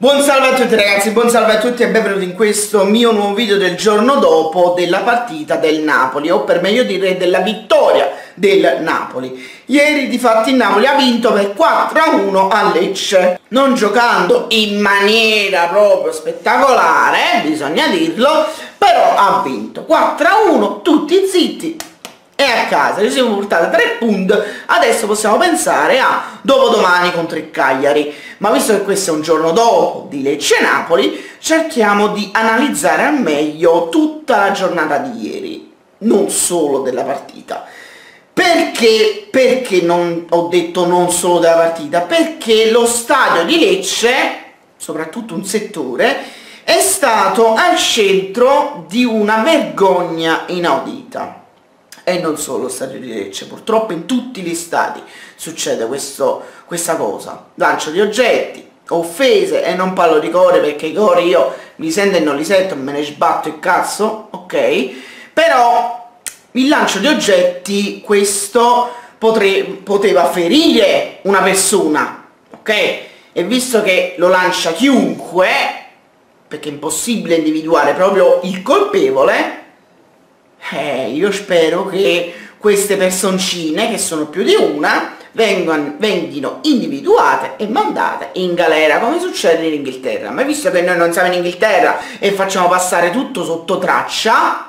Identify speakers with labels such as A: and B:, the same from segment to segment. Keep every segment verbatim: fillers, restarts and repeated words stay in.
A: Buon salve a tutti ragazzi, buon salve a tutti e benvenuti in questo mio nuovo video del giorno dopo della partita del Napoli, o per meglio dire della vittoria del Napoli. Ieri difatti il Napoli ha vinto per quattro a uno a Lecce, non giocando in maniera proprio spettacolare, eh, bisogna dirlo, però ha vinto quattro a uno, tutti zitti e a casa. Ci siamo portati tre punti, adesso possiamo pensare a dopodomani contro il Cagliari, ma visto che questo è un giorno dopo di Lecce-Napoli, cerchiamo di analizzare al meglio tutta la giornata di ieri, non solo della partita. Perché? Perché non ho detto non solo della partita? Perché lo stadio di Lecce, soprattutto un settore, è stato al centro di una vergogna inaudita. E non solo lo stadio di Lecce, purtroppo in tutti gli stadi succede questo, questa cosa. Lancio di oggetti, offese, e non parlo di core perché i core io mi sento e non li sento, me ne sbatto il cazzo, ok? Però il lancio di oggetti, questo potre, poteva ferire una persona, ok? E visto che lo lancia chiunque, perché è impossibile individuare proprio il colpevole, Eh, io spero che queste personcine, che sono più di una, vengano, vengano individuate e mandate in galera, come succede in Inghilterra. Ma visto che noi non siamo in Inghilterra e facciamo passare tutto sotto traccia,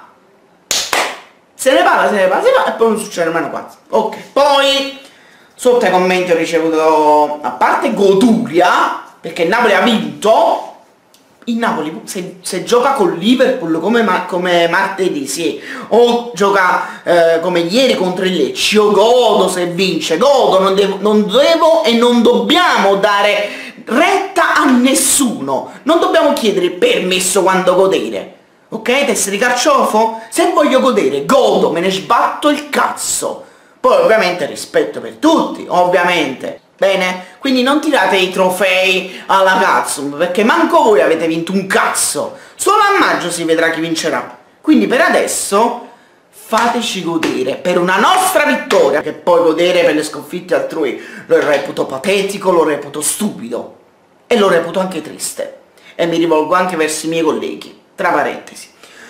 A: se ne parla, se ne parla, se ne parla e poi non succede nemmeno qua. Ok, poi sotto ai commenti ho ricevuto, a parte goduria, perché il Napoli ha vinto. Il Napoli se, se gioca con Liverpool come, ma, come martedì, sì, o gioca eh, come ieri contro il Lecce, io godo se vince, godo, non devo, non devo e non dobbiamo dare retta a nessuno, non dobbiamo chiedere permesso quando godere, ok? Testa di carciofo? Se voglio godere, godo, me ne sbatto il cazzo, poi ovviamente rispetto per tutti, ovviamente. Bene? Quindi non tirate i trofei alla cazzo, perché manco voi avete vinto un cazzo. Solo a maggio si vedrà chi vincerà. Quindi per adesso fateci godere per una nostra vittoria, che poi godere per le sconfitte altrui lo reputo patetico, lo reputo stupido e lo reputo anche triste. E mi rivolgo anche verso i miei colleghi, tra parentesi.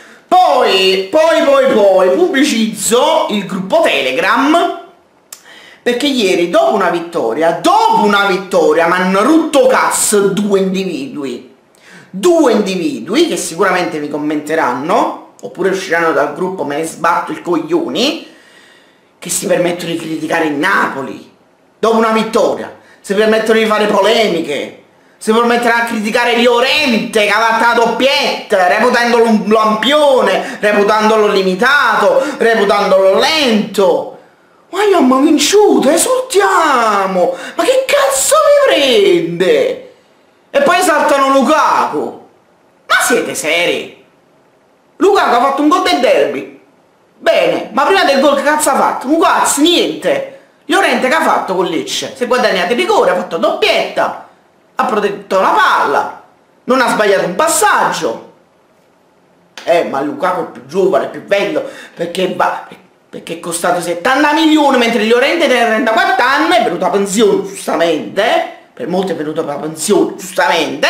A: Poi, poi, poi, poi pubblicizzo il gruppo Telegram, perché ieri, dopo una vittoria, dopo una vittoria, mi hanno rotto cazzo due individui. Due individui che sicuramente mi commenteranno, oppure usciranno dal gruppo, me ne sbatto il coglioni, che si permettono di criticare il Napoli. Dopo una vittoria, si permettono di fare polemiche, si permettono a criticare Llorente, che ha fatto la doppietta, reputandolo un lampione, reputandolo limitato, reputandolo lento. Ma io mi ho vinciuto, esultiamo! Ma che cazzo mi prende? E poi saltano Lukaku! Ma siete seri? Lukaku ha fatto un gol del derby. Bene, ma prima del gol che cazzo ha fatto? Un cazzo, niente! Llorente che ha fatto con Lecce? Si è guadagnato il rigore, ha fatto doppietta, ha protetto la palla, non ha sbagliato un passaggio. Eh, ma Lukaku è più giovane, è più bello, perché va... perché è costato settanta milioni, mentre Llorente deve trentaquattro anni, è venuto a pensione, giustamente, per molti è venuto a pensione, giustamente,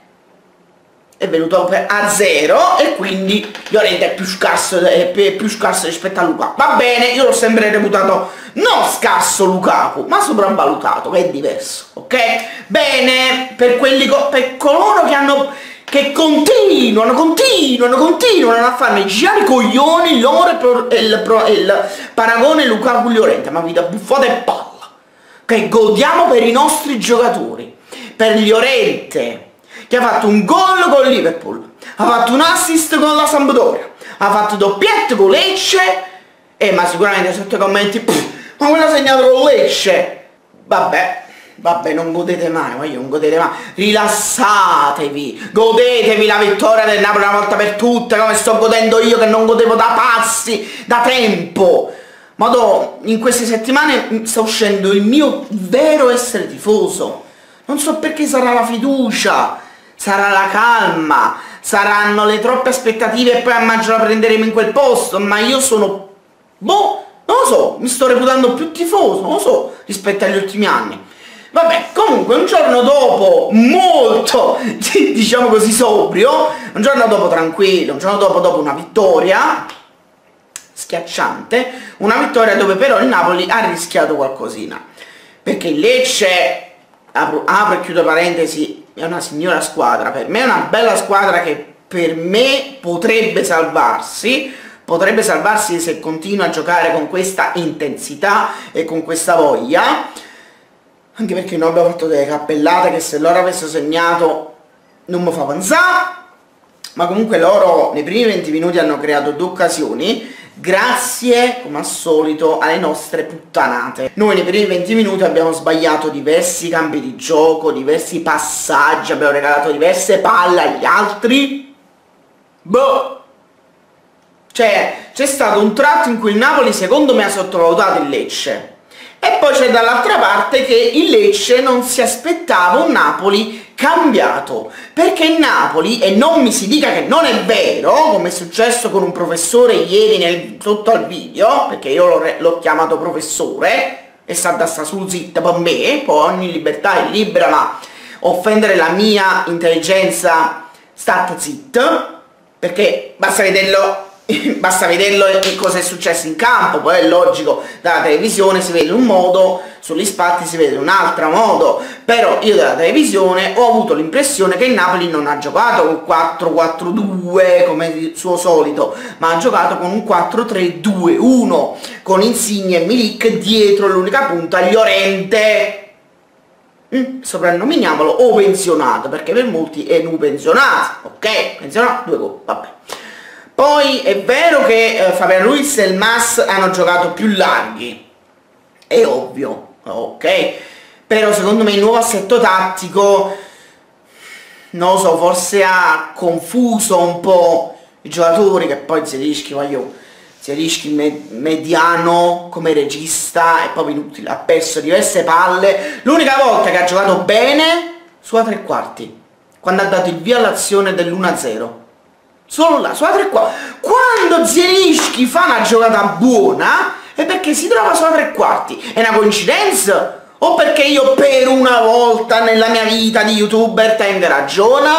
A: è venuto a zero, e quindi Llorente è più scarso, è più scarso rispetto a Lukaku. Va bene, io l'ho sempre reputato non scarso Lukaku, ma sopravvalutato, che è diverso, ok? Bene, per quelli, per coloro che hanno... che continuano, continuano, continuano a farmi girare i coglioni loro e il, il, il paragone Lukaku Llorente, ma vi da buffata e palla. Che godiamo per i nostri giocatori, per Llorente, che ha fatto un gol con Liverpool, ha fatto un assist con la Sampdoria, ha fatto doppiette con Lecce, e ma sicuramente sotto i commenti, ma quello ha segnato con Lecce, vabbè. Vabbè, non godete mai, ma io non godete mai. Rilassatevi, godetevi la vittoria del Napoli una volta per tutte, come sto godendo io che non godevo da passi, da tempo. Madò, in queste settimane sta uscendo il mio vero essere tifoso. Non so perché sarà la fiducia, sarà la calma, saranno le troppe aspettative e poi a maggio la prenderemo in quel posto, ma io sono... boh, non lo so, mi sto reputando più tifoso, non lo so, rispetto agli ultimi anni. Vabbè, comunque un giorno dopo molto, diciamo così, sobrio, un giorno dopo tranquillo, un giorno dopo dopo una vittoria schiacciante, una vittoria dove però il Napoli ha rischiato qualcosina, perché il Lecce, apro, apro e chiudo parentesi, è una signora squadra, per me è una bella squadra che per me potrebbe salvarsi, potrebbe salvarsi se continua a giocare con questa intensità e con questa voglia, anche perché noi abbiamo fatto delle cappellate che se loro avessero segnato non mi fa pensare, ma comunque loro nei primi venti minuti hanno creato due occasioni, grazie come al solito alle nostre puttanate. Noi nei primi venti minuti abbiamo sbagliato diversi cambi di gioco, diversi passaggi, abbiamo regalato diverse palle agli altri. Boh! Cioè, c'è stato un tratto in cui il Napoli secondo me ha sottovalutato il Lecce. E poi c'è dall'altra parte che il Lecce non si aspettava un Napoli cambiato, perché il Napoli, e non mi si dica che non è vero, come è successo con un professore ieri nel, sotto al video, perché io l'ho chiamato professore e sta da sta su zitta per me, poi ogni libertà è libera, ma offendere la mia intelligenza state zit, perché basta vederlo basta vederlo e cosa è successo in campo, poi è logico, dalla televisione si vede un modo, sugli spalti si vede un altro modo, però io dalla televisione ho avuto l'impressione che il Napoli non ha giocato con quattro quattro due come di suo solito, ma ha giocato con un quattro tre due uno, con Insigne e Milik dietro l'unica punta, Llorente, mm, soprannominiamolo o pensionato, perché per molti è un pensionato, ok, pensionato, due gol, vabbè. Poi è vero che eh, Fabian Ruiz e il Mas hanno giocato più larghi, è ovvio, ok, però secondo me il nuovo assetto tattico, non lo so, forse ha confuso un po' i giocatori, che poi Zielinski, voglio, Zielinski me mediano come regista è proprio inutile, ha perso diverse palle, l'unica volta che ha giocato bene sulla tre quarti, quando ha dato il via all'azione dell'uno a zero. Solo là, sulla tre quarti. Quando Zielinski fa una giocata buona è perché si trova sulla tre quarti. È una coincidenza? O perché io per una volta nella mia vita di youtuber tengo ragione?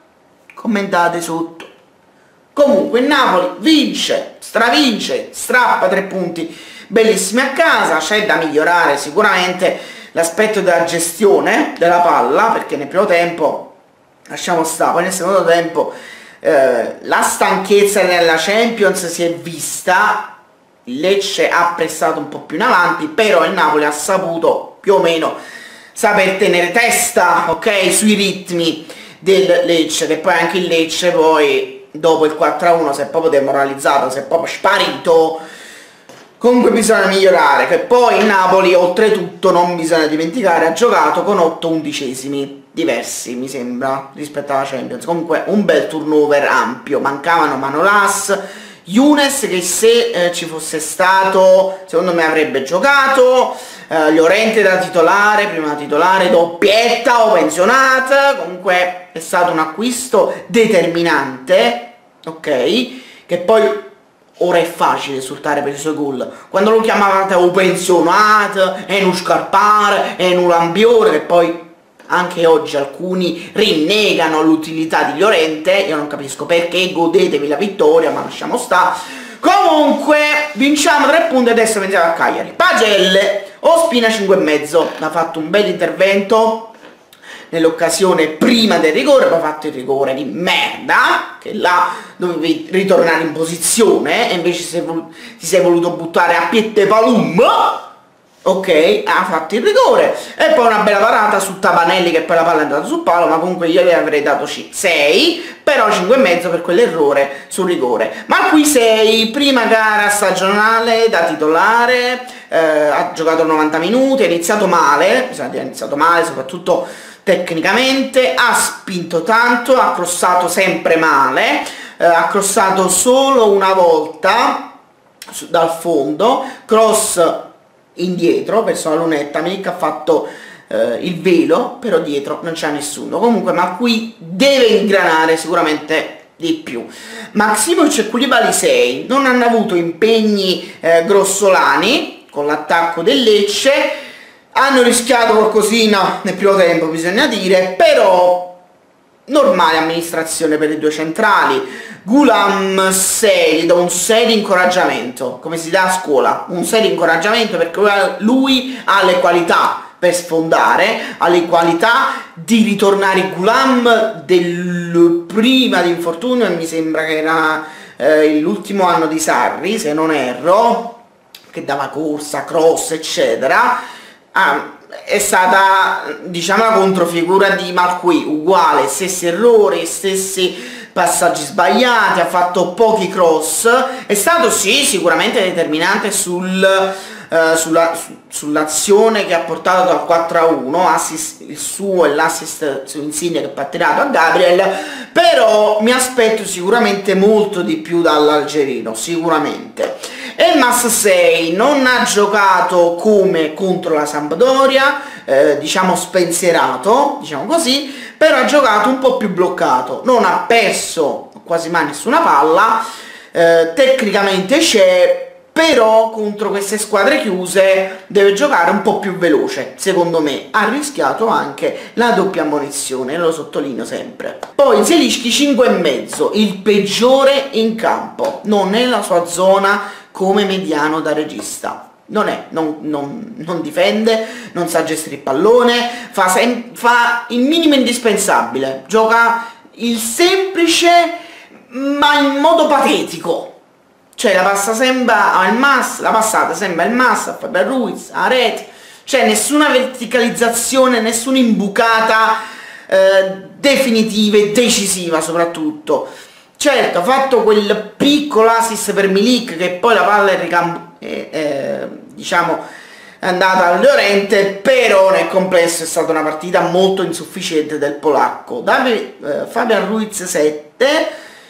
A: Commentate sotto. Comunque il Napoli vince, stravince, strappa tre punti bellissimi a casa. C'è da migliorare sicuramente l'aspetto della gestione della palla, perché nel primo tempo lasciamo stare, poi nel secondo tempo Eh, la stanchezza nella Champions si è vista, il Lecce ha pressato un po' più in avanti, però il Napoli ha saputo più o meno saper tenere testa, ok, sui ritmi del Lecce, che poi anche il Lecce poi dopo il quattro a uno si è proprio demoralizzato, si è proprio sparito. Comunque bisogna migliorare, che poi il Napoli oltretutto, non bisogna dimenticare, ha giocato con otto undicesimi diversi, mi sembra, rispetto alla Champions. Comunque un bel turnover ampio, mancavano Manolas, Younes che se eh, ci fosse stato secondo me avrebbe giocato, eh, Llorente da titolare, prima da titolare, doppietta o pensionata, comunque è stato un acquisto determinante, ok, che poi ora è facile esultare per i suoi gol, quando lo chiamavate o pensionato, è uno scarpare, è un lambione, che poi anche oggi alcuni rinnegano l'utilità di Llorente, io non capisco perché, godetevi la vittoria, ma lasciamo sta. Comunque vinciamo tre punti e adesso pensiamo a Cagliari. Pagelle, Ospina cinque e mezzo, ha fatto un bel intervento nell'occasione prima del rigore, poi ha fatto il rigore di merda, che là dovevi ritornare in posizione e invece si, ti sei voluto buttare a piette palum, ok, ha fatto il rigore, e poi una bella parata su Tabanelli, che poi la palla è andata sul palo, ma comunque io le avrei dato sei, però cinque e mezzo per quell'errore sul rigore. Ma qui sei, prima gara stagionale da titolare, eh, ha giocato novanta minuti, ha iniziato male, bisogna dire ha iniziato male, soprattutto tecnicamente, ha spinto tanto, ha crossato sempre male, eh, ha crossato solo una volta su, dal fondo, cross indietro verso la lunetta, Milik ha fatto eh, il velo, però dietro non c'è nessuno. Comunque, ma qui deve ingranare sicuramente di più. Maksimovic e Koulibaly sei non hanno avuto impegni eh, grossolani con l'attacco del Lecce, hanno rischiato qualcosina nel primo tempo, bisogna dire, però normale amministrazione per i due centrali. Gulam sei, gli do un sei di incoraggiamento, come si dà a scuola, un sei di incoraggiamento, perché lui ha le qualità per sfondare, ha le qualità di ritornare. Gulam del prima di infortunio, e mi sembra che era eh, l'ultimo anno di Sarri, se non erro, che dava corsa, cross eccetera, ah, è stata, diciamo, la controfigura di Marquis, uguale, stessi errori, stessi passaggi sbagliati, ha fatto pochi cross, è stato sì sicuramente determinante sul, uh, sulla, su, sull'azione che ha portato dal quattro a uno, assist, il suo e l'assist su Insigne che ha tirato a Gabriel, però mi aspetto sicuramente molto di più dall'algerino, sicuramente. Elmas sei non ha giocato come contro la Sampdoria, eh, diciamo spensierato, diciamo così, però ha giocato un po' più bloccato, non ha perso quasi mai nessuna palla, eh, tecnicamente c'è, però contro queste squadre chiuse deve giocare un po' più veloce, secondo me. Ha rischiato anche la doppia ammonizione, lo sottolineo sempre. Poi Zielinski cinque e mezzo, il peggiore in campo, non è la sua zona come mediano da regista. Non è, non, non, non difende, non sa gestire il pallone, fa, sem fa il minimo indispensabile, gioca il semplice ma in modo patetico. Cioè la passa sembra al Mas, la passata sembra il Mas, a Fabian Ruiz, a rete, cioè nessuna verticalizzazione, nessuna imbucata eh, definitiva e decisiva soprattutto. Certo, ha fatto quel piccolo assist per Milik che poi la palla è, ricam è, è diciamo è andata al Llorente, però nel complesso è stata una partita molto insufficiente del polacco. Davi, eh, Fabian Ruiz sette,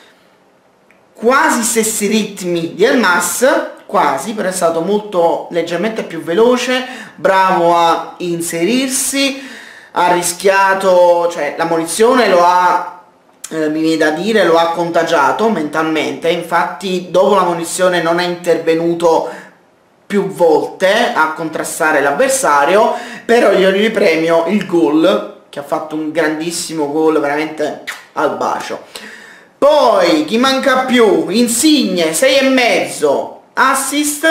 A: quasi stessi ritmi di Elmas, quasi, però è stato molto leggermente più veloce, bravo a inserirsi, ha rischiato, cioè la munizione lo ha Eh, mi viene da dire, lo ha contagiato mentalmente, infatti dopo la munizione non è intervenuto più volte a contrastare l'avversario, però io gli premio il gol, che ha fatto un grandissimo gol veramente al bacio. Poi chi manca più? Insigne sei e mezzo, assist,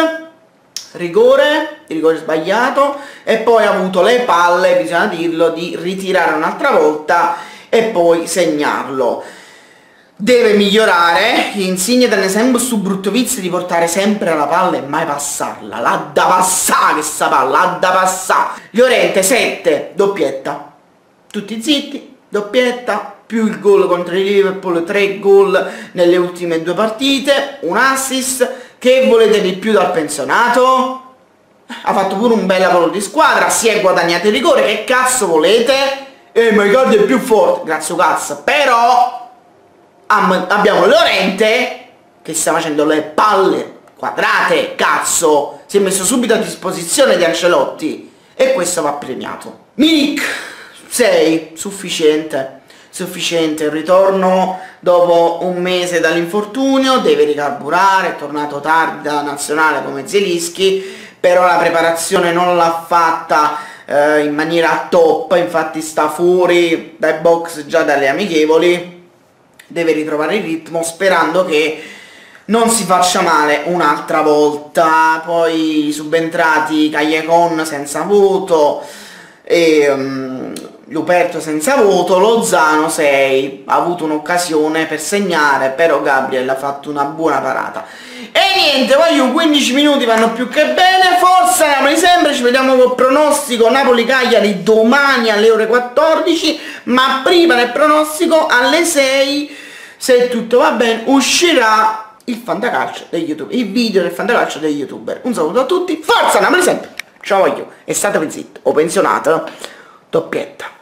A: rigore, rigore sbagliato, e poi ha avuto le palle, bisogna dirlo, di ritirare un'altra volta e poi segnarlo. Deve migliorare. Insigne tenne sempre su brutto vizio di portare sempre la palla e mai passarla, l'ha da passare questa palla, l'ha da passare. Llorente sette, doppietta, tutti zitti, doppietta, più il gol contro il Liverpool, tre gol nelle ultime due partite, un assist. Che volete di più dal pensionato? Ha fatto pure un bel lavoro di squadra, si è guadagnato il rigore, che cazzo volete? Eh, ma Icardi è più forte, grazie cazzo, però abbiamo Llorente che sta facendo le palle quadrate, cazzo, si è messo subito a disposizione di Ancelotti e questo va premiato. Milik sei, sufficiente, sufficiente, il ritorno dopo un mese dall'infortunio, deve ricarburare, è tornato tardi da nazionale come Zielinski, però la preparazione non l'ha fatta in maniera top, infatti sta fuori dai box già dalle amichevoli, deve ritrovare il ritmo sperando che non si faccia male un'altra volta. Poi subentrati Callejon senza voto e um, Luperto senza voto, Lozano sei, ha avuto un'occasione per segnare, però Gabriel ha fatto una buona parata. E niente, voglio quindici minuti vanno più che bene, forza Napoli sempre, ci vediamo col pronostico Napoli-Cagliari domani alle ore quattordici, ma prima del pronostico alle sei, se tutto va bene, uscirà il fantacalcio degli youtuber, il video del fantacalcio degli youtuber. Un saluto a tutti, forza Napoli sempre, ciao voglio, e state zitto o pensionato, doppietta.